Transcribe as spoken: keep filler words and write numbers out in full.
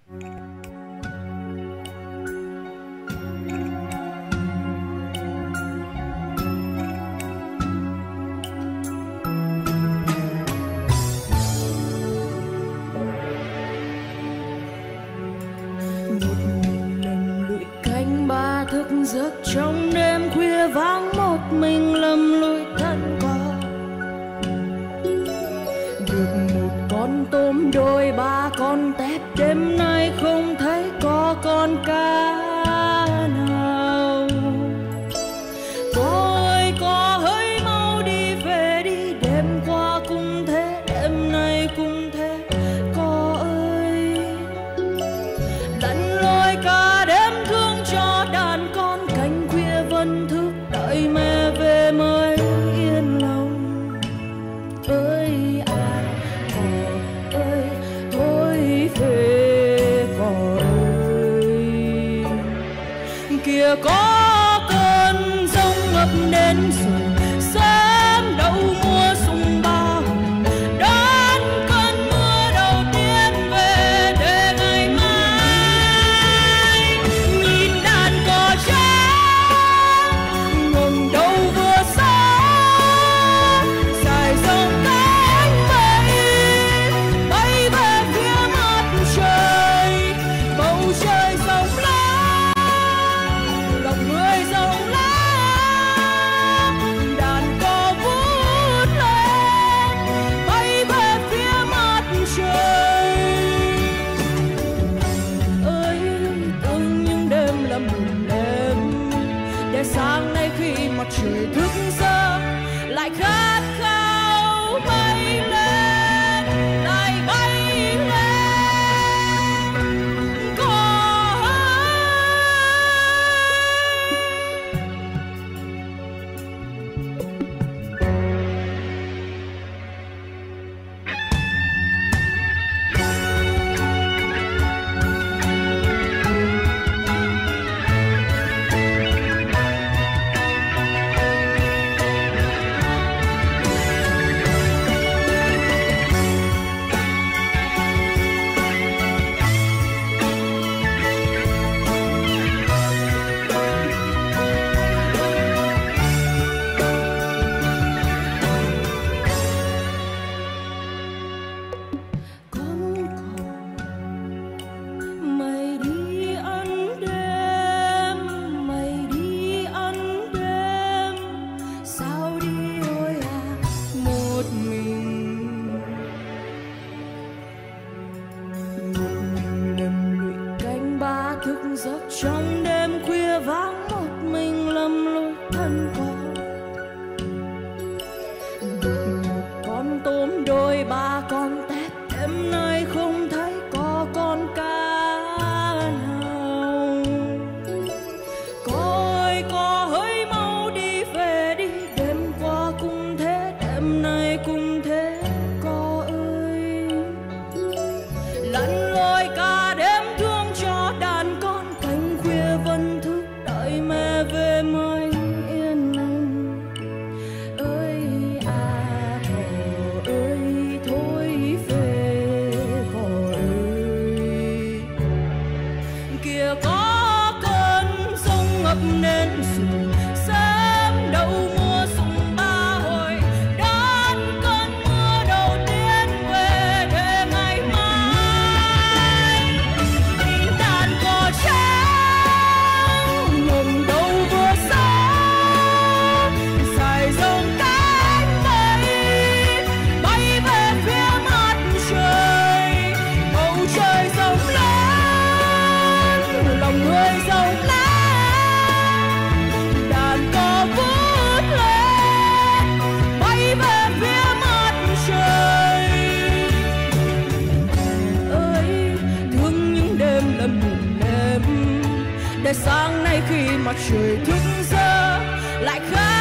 Thức giấc trong đêm khuya vắng một mình lầm lũi thân có được một con tôm đôi ba con tép, đêm nay không thấy có con cá nào. Cô ơi có hỡi mau đi về đi, đêm qua cũng thế đêm nay cũng thế. Cô ơi lặn lội cả đêm thương cho đàn con, canh khuya vẫn thức đợi mẹ về mới yên lòng. Ơi à cò ơi thôi về cò ơi, kìa có cơn giông ngập đến rồi sớm đâu mùa sùng ba hồng, đón cơn mưa đầu tiên về để ngày mai nhìn đàn cò trắng ngẩng đầu vừa sáng dài dòng cánh bay bay về phía mặt trời. Bầu trời rộng lắm, lòng người rộng lắm, đàn cò vút lên bay về phía mặt trời. Ơi từng những đêm là một đêm, để sáng nay khi mặt trời thức giấc lại khát khao bay lên, lại bay lên. Có con cò mày đi ăn đêm, mày đi ăn đêm, sao đi ôi à một mình. Một mình lầm lũi canh ba thức giấc trong đêm khuya vắng một mình lầm lũi thân có được một con tôm đôi ba con tép, đêm nay không thấy có con cá nào. Cô ơi có hỡi mau đi về đi, đêm qua cũng thế đêm nay cũng thế. Cô ơi lặn lội cả đêm thương cho đàn con, canh khuya vẫn thức đợi mẹ về mới yên lòng. Ơi à cò ơi thôi về cò ơi, kìa có cơn giông ngập nên rồi sớm đâu mùa sùng ba hồi, đón cơn mưa đầu tiên về để ngày mai nhìn đàn cò trắng ngẩng đầu vừa sáng dài dòng cánh bay bay về phía mặt trời. Bầu trời rộng lớn, lòng người rộng lắm, đàn cò vút lên bay về phía mặt trời. Ơi thương những đêm là một đêm, để sáng nay khi mặt trời thức giấc lại khát